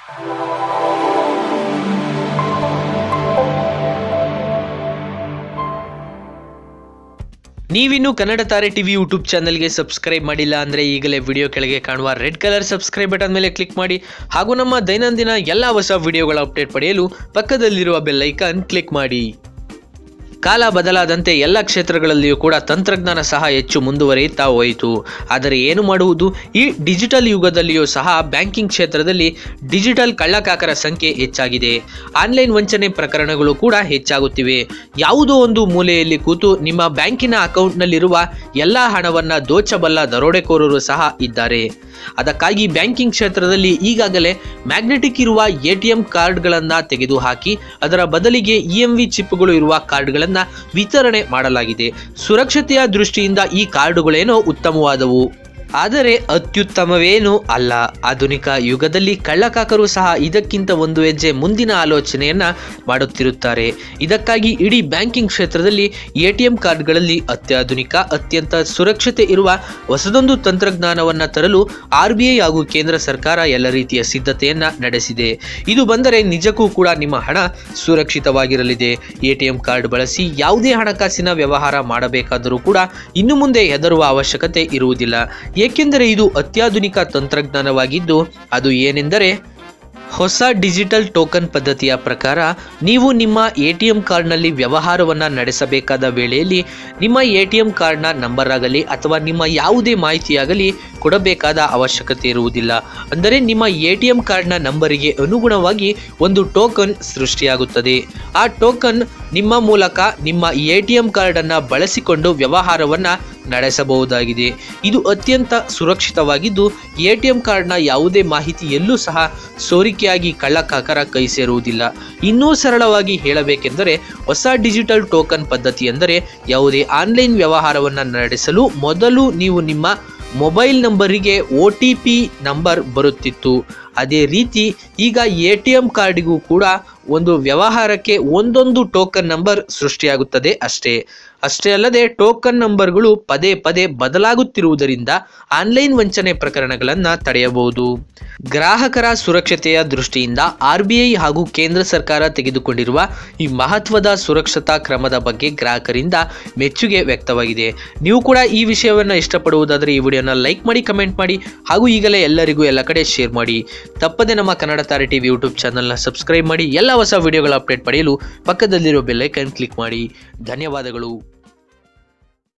ನೀವಿನ್ನು ಕನ್ನಡ ತಾರೆ TV YouTube ಚಾನಲ್ಗೆ ಸಬ್ಸ್ಕ್ರೈಬ್ ಮಾಡಿಲ್ಲ ಅಂದರೆ ಈಗಲೇ ವಿಡಿಯೋ ಕೆಳಗೆ ಕಾಣುವ ರೆಡ್ ಕಲರ್ ಸಬ್ಸ್ಕ್ರೈಬ್ ಬಟನ್ ಮೇಲೆ ಕ್ಲಿಕ್ ಮಾಡಿ ಹಾಗೂ ನಮ್ಮ ದೈನಂದಿನ ಎಲ್ಲ ಹೊಸ ವಿಡಿಯೋಗಳ ಅಪ್ಡೇಟ್ ಪಡೆಯಲು ಪಕ್ಕದಲ್ಲಿರುವ ಬೆಲ್ ಐಕಾನ್ ಕ್ಲಿಕ್ ಮಾಡಿ. ಕಾಲ ಬದಲಾದಂತೆ ಎಲ್ಲ ಕ್ಷೇತ್ರಗಳಲ್ಲಿಯೂ ಕೂಡ ತಂತ್ರಜ್ಞಾನ ಸಹ ಹೆಚ್ಚು ಮುಂದುವರಿಯುತ್ತಾ ಹೋಯಿತು. ಆದರೆ ಏನು ಮಾಡುವುದು, ಈ ಡಿಜಿಟಲ್ ಯುಗದಲ್ಲಿಯೂ ಸಹ ಬ್ಯಾಂಕಿಂಗ್ ಕ್ಷೇತ್ರದಲ್ಲಿ ಡಿಜಿಟಲ್ ಕಳ್ಳಕಾಕರ ಸಂಖ್ಯೆ ಹೆಚ್ಚಾಗಿದೆ. ಆನ್ಲೈನ್ ವಂಚನೆ ಪ್ರಕರಣಗಳು ಕೂಡ ಹೆಚ್ಚಾಗುತ್ತಿವೆ. ಯಾವುದೋ ಒಂದು ಮೂಲೆಯಲ್ಲಿ ಕೂತು ನಿಮ್ಮ ಬ್ಯಾಂಕಿನ ಅಕೌಂಟ್ನಲ್ಲಿರುವ ಎಲ್ಲ ಹಣವನ್ನು ದೋಚಬಲ್ಲ ದರೋಡೆಕೋರರು ಸಹ ಇದ್ದಾರೆ. ಅದಕ್ಕಾಗಿ ಬ್ಯಾಂಕಿಂಗ್ ಕ್ಷೇತ್ರದಲ್ಲಿ ಈಗಾಗಲೇ ಮ್ಯಾಗ್ನೆಟಿಕ್ ಇರುವ ATM ಕಾರ್ಡ್ಗಳನ್ನು ತೆಗೆದುಹಾಕಿ ಅದರ ಬದಲಿಗೆ EMV ಚಿಪ್ಗಳು ಇರುವ ಕಾರ್ಡ್ಗಳನ್ನು ವಿತರಣೆ ಮಾಡಲಾಗಿದೆ. ಸುರಕ್ಷತೆಯ ದೃಷ್ಟಿಯಿಂದ ಈ ಕಾರ್ಡುಗಳೇನೋ ಉತ್ತಮವಾದವು, ಆದರೆ ಅತ್ಯುತ್ತಮವೇನೂ ಅಲ್ಲ. ಆಧುನಿಕ ಯುಗದಲ್ಲಿ ಕಳ್ಳಕಾಕರು ಸಹ ಇದಕ್ಕಿಂತ ಒಂದು ಹೆಜ್ಜೆ ಮುಂದಿನ ಆಲೋಚನೆಯನ್ನ ಮಾಡುತ್ತಿರುತ್ತಾರೆ. ಇದಕ್ಕಾಗಿ ಇಡೀ ಬ್ಯಾಂಕಿಂಗ್ ಕ್ಷೇತ್ರದಲ್ಲಿ ATM ಕಾರ್ಡ್ಗಳಲ್ಲಿ ಅತ್ಯಾಧುನಿಕ, ಅತ್ಯಂತ ಸುರಕ್ಷತೆ ಇರುವ ಹೊಸದೊಂದು ತಂತ್ರಜ್ಞಾನವನ್ನು ತರಲು RBI ಹಾಗೂ ಕೇಂದ್ರ ಸರ್ಕಾರ ಎಲ್ಲ ರೀತಿಯ ಸಿದ್ಧತೆಯನ್ನ ನಡೆಸಿದೆ. ಇದು ಬಂದರೆ ನಿಜಕ್ಕೂ ಕೂಡ ನಿಮ್ಮ ಹಣ ಸುರಕ್ಷಿತವಾಗಿರಲಿದೆ. ATM ಕಾರ್ಡ್ ಬಳಸಿ ಯಾವುದೇ ಹಣಕಾಸಿನ ವ್ಯವಹಾರ ಮಾಡಬೇಕಾದರೂ ಕೂಡ ಇನ್ನು ಮುಂದೆ ಹೆದರುವ ಅವಶ್ಯಕತೆ ಇರುವುದಿಲ್ಲ. ಏಕೆಂದರೆ ಇದು ಅತ್ಯಾಧುನಿಕ ತಂತ್ರಜ್ಞಾನವಾಗಿದ್ದು, ಅದು ಏನೆಂದರೆ ಹೊಸ ಡಿಜಿಟಲ್ ಟೋಕನ್ ಪದ್ಧತಿಯ ಪ್ರಕಾರ ನೀವು ನಿಮ್ಮ ATM ಕಾರ್ಡ್ನಲ್ಲಿ ವ್ಯವಹಾರವನ್ನು ನಡೆಸಬೇಕಾದ ವೇಳೆಯಲ್ಲಿ ನಿಮ್ಮ ATM ಕಾರ್ಡ್ನ ನಂಬರ್ ಆಗಲಿ ಅಥವಾ ನಿಮ್ಮ ಯಾವುದೇ ಮಾಹಿತಿಯಾಗಲಿ ಕೊಡಬೇಕಾದ ಅವಶ್ಯಕತೆ ಇರುವುದಿಲ್ಲ. ಅಂದರೆ ನಿಮ್ಮ ATM ಕಾರ್ಡ್ನ ನಂಬರಿಗೆ ಅನುಗುಣವಾಗಿ ಒಂದು ಟೋಕನ್ ಸೃಷ್ಟಿಯಾಗುತ್ತದೆ. ಆ ಟೋಕನ್ ನಿಮ್ಮ ಮೂಲಕ ನಿಮ್ಮ ATM ಕಾರ್ಡನ್ನು ಬಳಸಿಕೊಂಡು ವ್ಯವಹಾರವನ್ನು ನಡೆಸಬಹುದಾಗಿದೆ. ಇದು ಅತ್ಯಂತ ಸುರಕ್ಷಿತವಾಗಿದ್ದು ATM ಕಾರ್ಡ್ನ ಯಾವುದೇ ಮಾಹಿತಿ ಎಲ್ಲೂ ಸಹ ಸೋರಿಕೆಯಾಗಿ ಕಳ್ಳಕಾಕರ ಕೈ ಸೇರುವುದಿಲ್ಲ. ಇನ್ನೂ ಸರಳವಾಗಿ ಹೇಳಬೇಕೆಂದರೆ ಹೊಸ ಡಿಜಿಟಲ್ ಟೋಕನ್ ಪದ್ಧತಿ ಎಂದರೆ ಯಾವುದೇ ಆನ್ಲೈನ್ ವ್ಯವಹಾರವನ್ನು ನಡೆಸಲು ಮೊದಲು ನೀವು ನಿಮ್ಮ ಮೊಬೈಲ್ ನಂಬರಿಗೆ OTP ನಂಬರ್ ಬರುತ್ತಿತ್ತು. ಅದೇ ರೀತಿ ಈಗ ATM ಕಾರ್ಡಿಗೂ ಕೂಡ ಒಂದು ವ್ಯವಹಾರಕ್ಕೆ ಒಂದೊಂದು ಟೋಕನ್ ನಂಬರ್ ಸೃಷ್ಟಿಯಾಗುತ್ತದೆ ಅಷ್ಟೇ ಅಲ್ಲದೆ ಟೋಕನ್ ನಂಬರ್ಗಳು ಪದೇ ಪದೇ ಬದಲಾಗುತ್ತಿರುವುದರಿಂದ ಆನ್ಲೈನ್ ವಂಚನೆ ಪ್ರಕರಣಗಳನ್ನು ತಡೆಯಬಹುದು. ಗ್ರಾಹಕರ ಸುರಕ್ಷತೆಯ ದೃಷ್ಟಿಯಿಂದ RBI ಹಾಗೂ ಕೇಂದ್ರ ಸರ್ಕಾರ ತೆಗೆದುಕೊಂಡಿರುವ ಈ ಮಹತ್ವದ ಸುರಕ್ಷತಾ ಕ್ರಮದ ಬಗ್ಗೆ ಗ್ರಾಹಕರಿಂದ ಮೆಚ್ಚುಗೆ ವ್ಯಕ್ತವಾಗಿದೆ. ನೀವು ಕೂಡ ಈ ವಿಷಯವನ್ನು ಇಷ್ಟಪಡುವುದಾದರೆ ಈ ವಿಡಿಯೋನ ಲೈಕ್ ಮಾಡಿ, ಕಮೆಂಟ್ ಮಾಡಿ ಹಾಗೂ ಈಗಲೇ ಎಲ್ಲರಿಗೂ ಎಲ್ಲ ಕಡೆ ಶೇರ್ ಮಾಡಿ. ತಪ್ಪದೆ ನಮ್ಮ ಕನ್ನಡ ತಾರೆ ಟಿವಿ ಯೂಟ್ಯೂಬ್ ಚಾನಲ್ನ ಸಬ್ಸ್ಕ್ರೈಬ್ ಮಾಡಿ. ಎಲ್ಲ ಹೊಸ ವಿಡಿಯೋಗಳ ಅಪ್ಡೇಟ್ ಪಡೆಯಲು ಪಕ್ಕದಲ್ಲಿರೋ ಬೆಲ್ ಐಕಾನ್ ಕ್ಲಿಕ್ ಮಾಡಿ. ಧನ್ಯವಾದಗಳು.